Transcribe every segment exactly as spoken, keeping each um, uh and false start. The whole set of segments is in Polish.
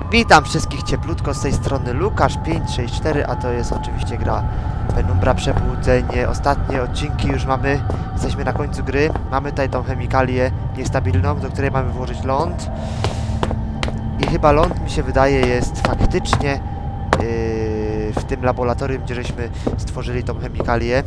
Witam wszystkich cieplutko, z tej strony Lukasz pięć sześć cztery, a to jest oczywiście gra Penumbra Przebudzenie. Ostatnie odcinki już mamy, jesteśmy na końcu gry. Mamy tutaj tą chemikalię niestabilną, do której mamy włożyć ląd. I chyba ląd, mi się wydaje, jest faktycznie yy, w tym laboratorium, gdzie żeśmy stworzyli tą chemikalię.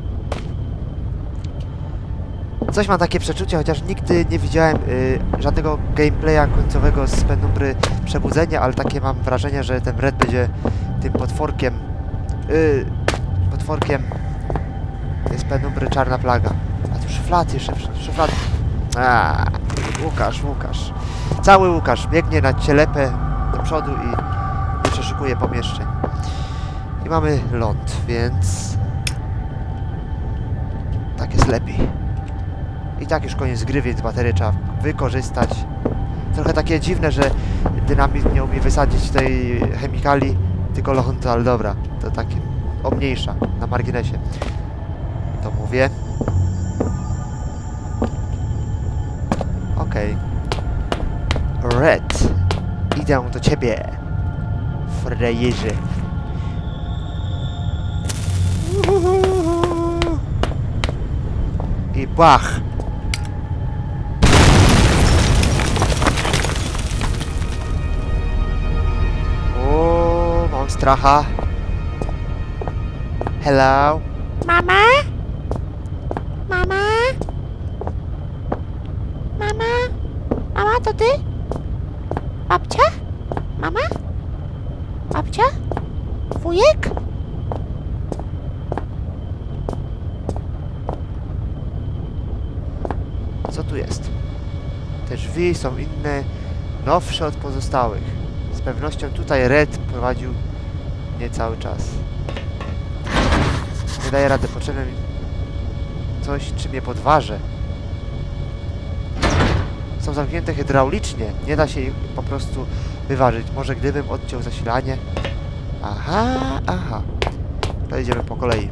Coś mam takie przeczucie, chociaż nigdy nie widziałem y, żadnego gameplaya końcowego z Penumbry Przebudzenia, ale takie mam wrażenie, że ten Red będzie tym potworkiem y, potworkiem z Penumbry Czarna Plaga. A tu szuflad jeszcze, szuflad. A, Łukasz, Łukasz. Cały Łukasz biegnie na cielepę do przodu i nie przeszukuje pomieszczeń. I mamy ląd, więc tak jest lepiej. I tak już koniec gry, więc baterię trzeba wykorzystać. Trochę takie dziwne, że dynamit nie umie wysadzić tej chemikali, tylko ląd, ale dobra, to takie omniejsza, na marginesie. To mówię. Okej. Okay. Red, idę do ciebie, frejerze. I błach. Stracha. Hello. Mama? Mama? Mama? Mama, to ty? Babcia? Mama? Babcia? Wujek? Co tu jest? Te drzwi są inne, nowsze od pozostałych. Z pewnością tutaj Red prowadził nie cały czas. Nie daję rady, potrzebne mi coś, czym je podważę. Są zamknięte hydraulicznie, nie da się ich po prostu wyważyć. Może gdybym odciął zasilanie. Aha, aha. To idziemy po kolei.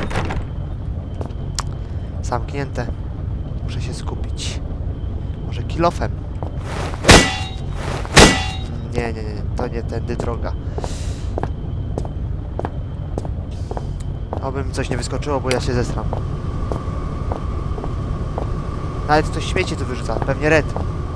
Zamknięte. Muszę się skupić. Może kilofem. Nie, nie, nie, to nie tędy droga. Obym coś nie wyskoczyło, bo ja się zestram. Nawet ktoś śmieci tu wyrzuca, pewnie Red.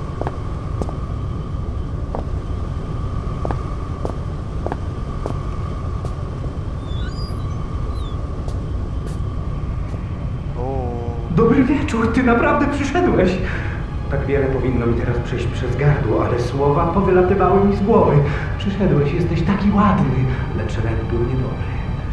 O. Dobry wieczór, ty naprawdę przyszedłeś. Tak wiele powinno mi teraz przejść przez gardło, ale słowa powylatywały mi z głowy. Przyszedłeś, jesteś taki ładny, lecz Red był niedobry.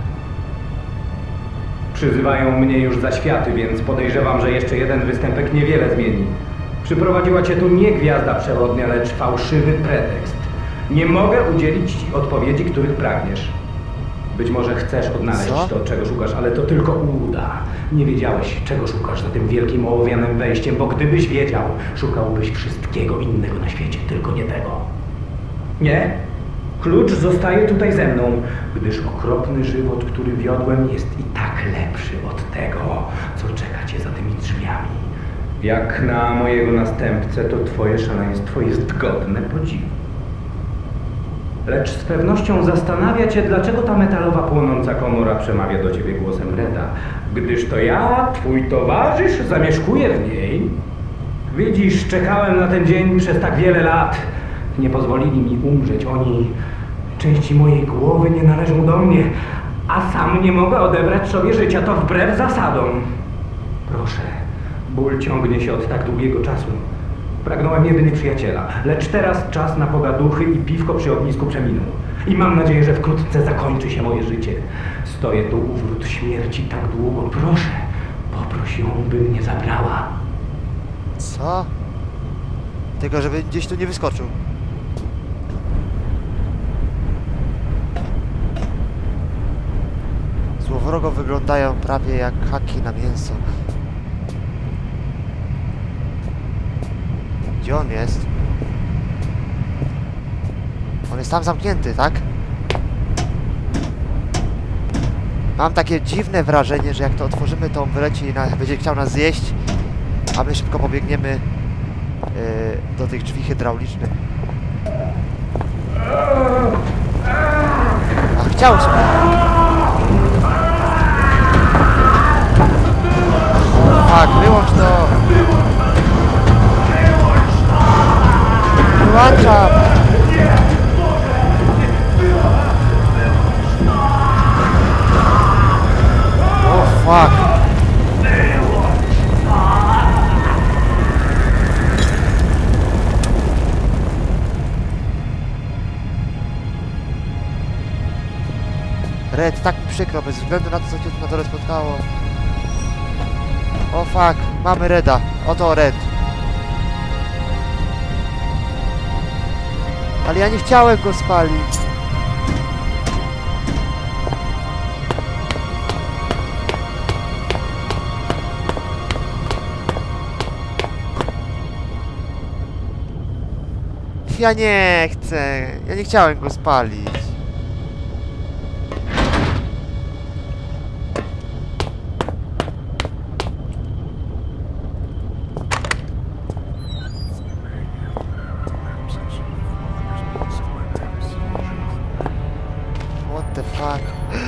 Przyzywają mnie już za światy, więc podejrzewam, że jeszcze jeden występek niewiele zmieni. Przyprowadziła cię tu nie gwiazda przewodnia, lecz fałszywy pretekst. Nie mogę udzielić ci odpowiedzi, których pragniesz. Być może chcesz odnaleźć Co? to, czego szukasz, ale to tylko uda. Nie wiedziałeś, czego szukasz za tym wielkim ołowianym wejściem, bo gdybyś wiedział, szukałbyś wszystkiego innego na świecie, tylko nie tego. Nie? Klucz zostaje tutaj ze mną, gdyż okropny żywot, który wiodłem, jest i tak lepszy od tego, co czeka cię za tymi drzwiami. Jak na mojego następcę, to twoje szaleństwo jest godne podziwu. Lecz z pewnością zastanawia cię, dlaczego ta metalowa płonąca komora przemawia do ciebie głosem Reda, gdyż to ja, twój towarzysz, zamieszkuję w niej. Widzisz, czekałem na ten dzień przez tak wiele lat. Nie pozwolili mi umrzeć. Oni, części mojej głowy nie należą do mnie, a sam nie mogę odebrać sobie życia. To wbrew zasadom. Proszę, ból ciągnie się od tak długiego czasu. Pragnąłem jedynie przyjaciela, lecz teraz czas na pogaduchy i piwko przy ognisku przeminął. I mam nadzieję, że wkrótce zakończy się moje życie. Stoję tu u wrót śmierci tak długo. Proszę, poproś ją, by mnie zabrała. Co? Tylko, żeby gdzieś tu nie wyskoczył. Złowrogo wyglądają prawie jak haki na mięso. Gdzie on jest? On jest tam zamknięty, tak? Mam takie dziwne wrażenie, że jak to otworzymy, to on wyleci i na, będzie chciał nas zjeść, a my szybko pobiegniemy yy, do tych drzwi hydraulicznych. chciał się. Tak, wyłącz to! Wyłączam! O fuck! Red, tak mi przykro, bez względu na to, co cię tu na dole spotkało. O fuck, mamy Reda. Oto Red. Ale ja nie chciałem go spalić. Ja nie chcę. Ja nie chciałem go spalić. What the fuck?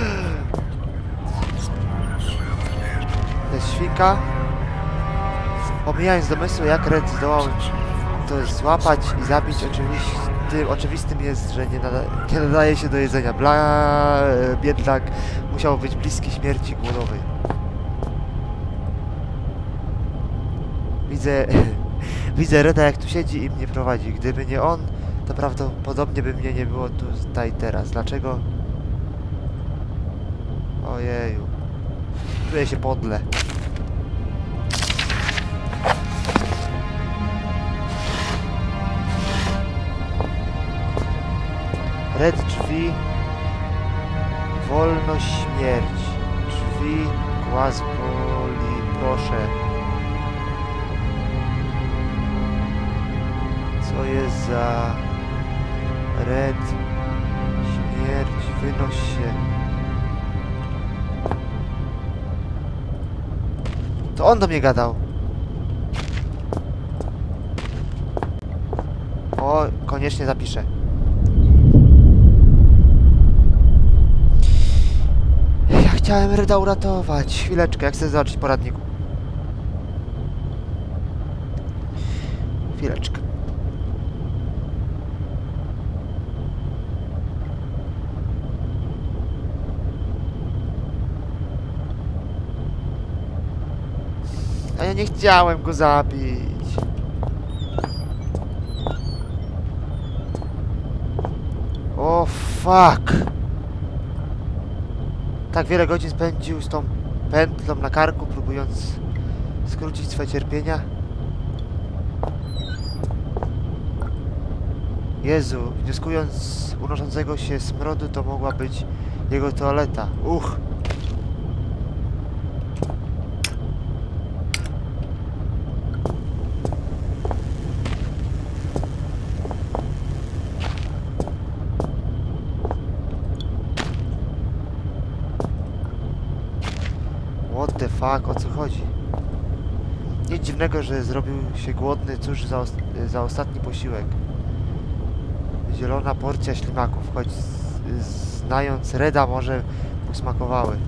To jest świnka. Pomijając domysł, jak Red zdołał to złapać i zabić, oczywiście, oczywistym jest, że nie, nada, nie nadaje się do jedzenia. Bla, biedlak musiał być bliski śmierci głodowej. Widzę, widzę Reda, jak tu siedzi i mnie prowadzi. Gdyby nie on, to prawdopodobnie by mnie nie było tutaj teraz. Dlaczego? Ojeju. Czuję się podle. Red, drzwi. Wolność, śmierć. Drzwi, głaz boli, proszę. Co jest za... Red. Śmierć, wynoś się. To on do mnie gadał. O, koniecznie zapiszę. Ja chciałem Reda uratować. Chwileczkę, jak chcę zobaczyć poradniku. Chwileczkę. A ja nie chciałem go zabić. O fuck. Tak wiele godzin spędził z tą pętlą na karku, próbując skrócić swoje cierpienia. Jezu, wnioskując z unoszącego się smrodu, to mogła być jego toaleta. Uch. What the fuck, o co chodzi? Nic dziwnego, że zrobił się głodny, cóż za, os za ostatni posiłek. Zielona porcja ślimaków, choć z znając Reda może mu smakowały.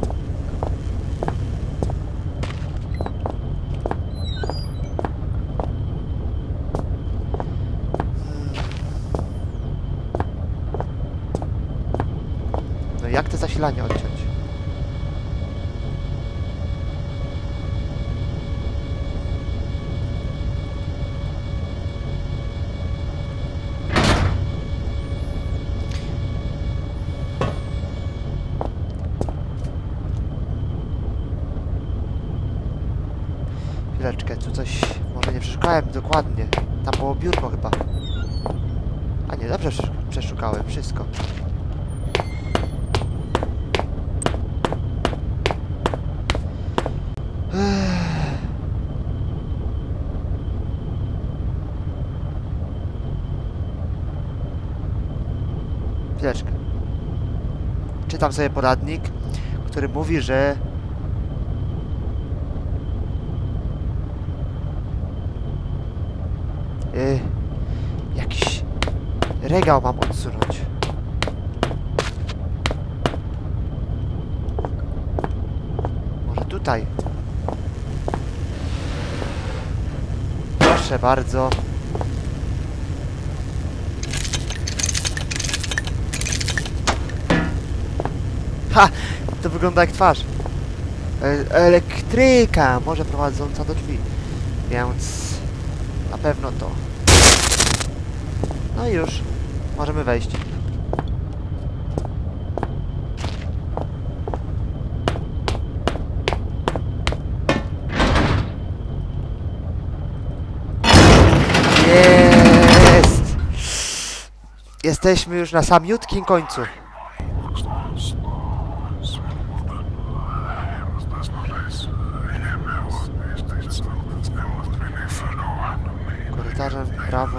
No jak te zasilanie odciąć? Chwileczkę, tu coś... Może nie przeszukałem dokładnie. Tam było biurko chyba. A nie, dobrze przeszukałem wszystko. Chwileczkę. Czytam sobie poradnik, który mówi, że Yy, jakiś regał mam odsunąć. tutaj. Proszę bardzo. Ha! To wygląda jak twarz. E elektryka, może prowadząca do drzwi. Więc na pewno to. No i już. Możemy wejść. Jest! Jesteśmy już na samiutkim końcu. Korytarzem w prawo.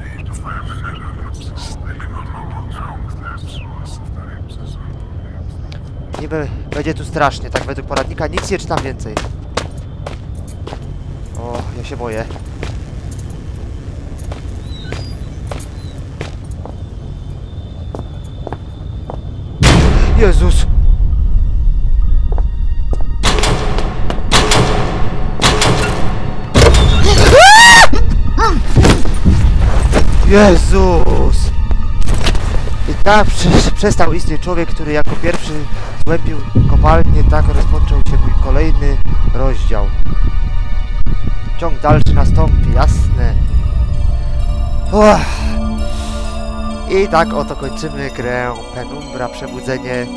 Niby będzie tu strasznie, tak według poradnika. Nic nie czytam więcej. O, ja się boję. Jezus! Jezus! I tak prze przestał istnieć człowiek, który jako pierwszy zgłębił kopalnię. Tak rozpoczął się mój kolejny rozdział. Ciąg dalszy nastąpi, jasne. Uff. I tak oto kończymy grę Penumbra Przebudzenie.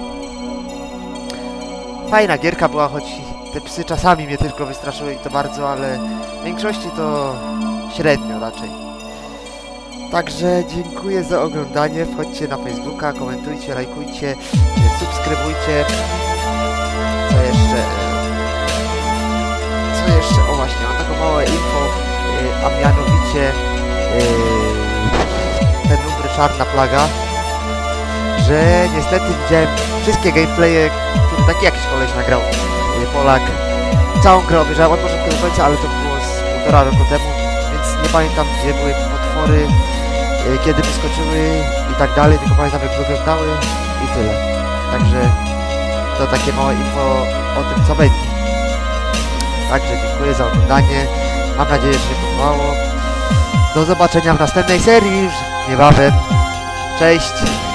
Fajna gierka była, choć te psy czasami mnie tylko wystraszyły i to bardzo, ale w większości to średnio raczej. Także dziękuję za oglądanie, wchodźcie na Facebooka, komentujcie, lajkujcie, subskrybujcie. Co jeszcze? Co jeszcze? O właśnie, mam taką małe info, a mianowicie Penumbry Czarna Plaga, że niestety widziałem wszystkie gameplaye, które taki jakiś koleś nagrał, Polak. Całą grę obejrzałem od początku do końca, ale to było z półtora roku temu, więc nie pamiętam, gdzie były potwory, kiedy wyskoczyły i tak dalej, tylko pamiętam, jak wyglądały i tyle. Także to takie małe info o tym, co będzie. Także dziękuję za oglądanie, mam nadzieję, że się podobało. Do zobaczenia w następnej serii już niebawem. Cześć!